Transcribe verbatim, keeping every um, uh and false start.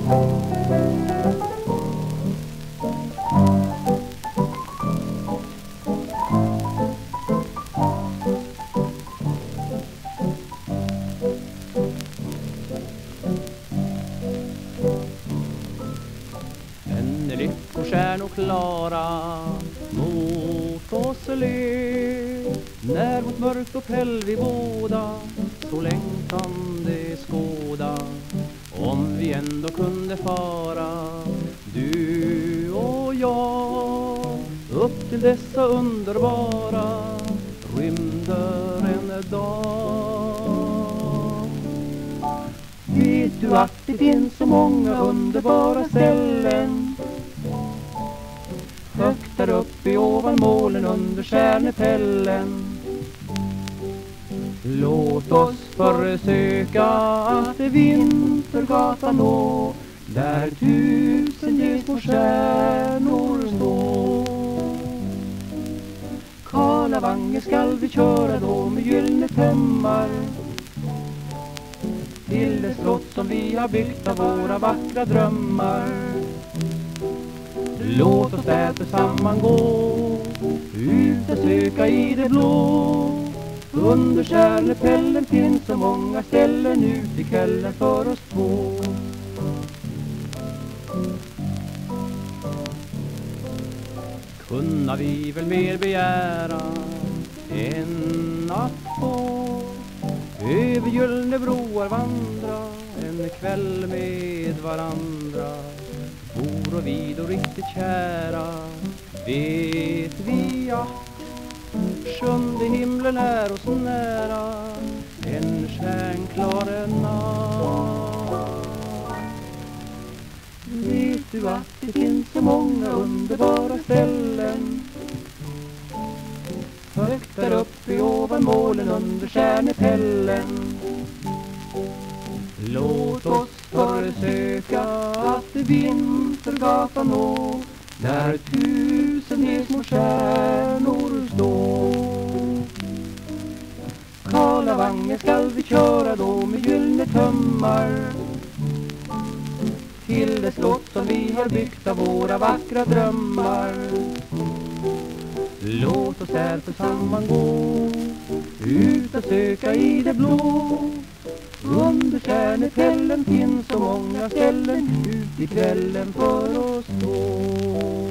Stjärnoklara mot oss le, när mot mörkt och päll vi båda så längtande skåda, om vi ändå kunde fara, du och jag, upp till dessa underbara rymder en dag. Vet du att det finns så många underbara ställen högt där uppe i ovan molnen under stjärnepällen? Låt oss försöka att Vintergatan nå, där tusen små stjärnor står. Karlavange skall vi köra då med gyllene tömmar till det slott som vi har byggt av våra vackra drömmar. Låt oss där tillsammans gå ut och söka i det blå. Under stjärnepällen finns så många ställen ut i kvällen för oss två. Kunna vi väl mer begära än att få över gyllene broar vandra en kväll med varandra? Bor och vid och riktigt kära, vet vi att sjunde himlen är oss nära en stjärnklar natt. Vet du att det finns så många underbara ställen högt där uppe i ovan molnen under stjärnepällen? Låt oss försöka att Vintergatan nå, där tusen små stjärnor står. Karlavange skall vi köra då med gyllene tömmar till det slott som vi har byggt av våra vackra drömmar. Låt oss där tillsammans gå ut och söka i det blå. Under stjärnepällen finns så många ställen ut i kvällen för oss två.